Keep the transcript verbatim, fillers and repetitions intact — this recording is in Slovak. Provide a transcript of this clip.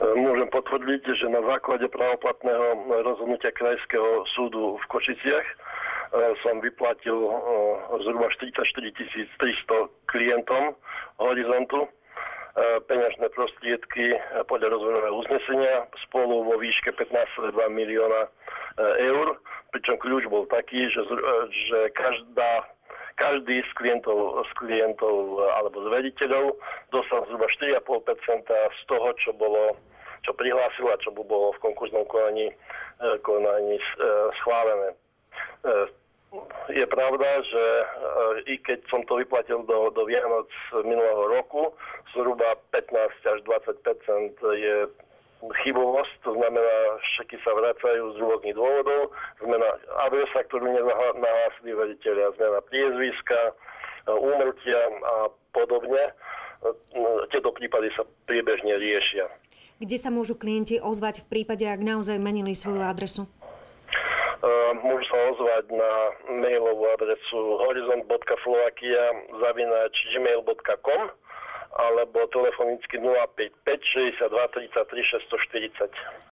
Môžem potvrdiť, že na základe právoplatného rozhodnutia Krajského súdu v Košiciach som vyplatil zhruba štyridsaťštyri tisíc tristo klientom Horizontu peňažné prostriedky podľa rozvojového uznesenia spolu vo výške pätnásť celá dva milióna eur, pričom kľúč bol taký, že, že každá, každý z klientov, z klientov alebo z vediteľov dostal zhruba štyri celá päť percenta z toho, čo bolo, čo prihlásil a čo bolo v konkurznom konaní, konaní schválené. Je pravda, že i keď som to vyplatil do, do Vianoc minulého roku, zhruba pätnásť až dvadsať percent je chybovosť, to znamená, šeky sa vracajú z rôznych dôvodov, zmena adresa, ktorú nenahlásili vediteľia, zmena priezviska, úmrtia a podobne. Tieto prípady sa priebežne riešia. Kde sa môžu klienti ozvať v prípade, ak naozaj menili svoju adresu? Môžu sa ozvať na mailovú adresu horizont bodka slovakia zavináč gmail bodka com alebo telefonicky nula päť päť šesťdesiatdva tridsaťtri šesťstoštyridsať.